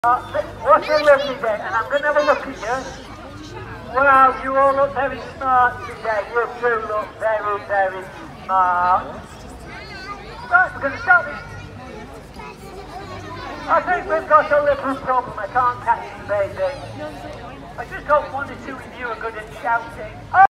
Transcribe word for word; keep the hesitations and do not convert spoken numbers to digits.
What a lovely day, and I'm going to have a look at you. Wow, you all look very smart today. You do look very, very smart. Right, we're going to start this. I think we've got a little problem. I can't catch you, baby. I just hope one or two of you are good at shouting.